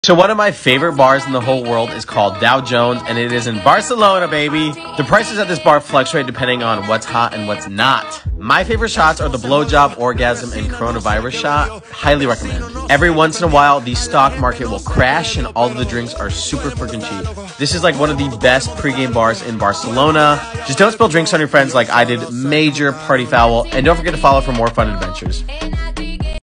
So one of my favorite bars in the whole world is called Dow Jones, and it is in Barcelona, baby. The prices at this bar fluctuate depending on what's hot and what's not. My favorite shots are the blowjob, orgasm, and coronavirus shot. Highly recommend. Every once in a while, the stock market will crash and all of the drinks are super freaking cheap. This is like one of the best pregame bars in Barcelona. Just don't spill drinks on your friends like I did. Major party foul. And don't forget to follow for more fun adventures.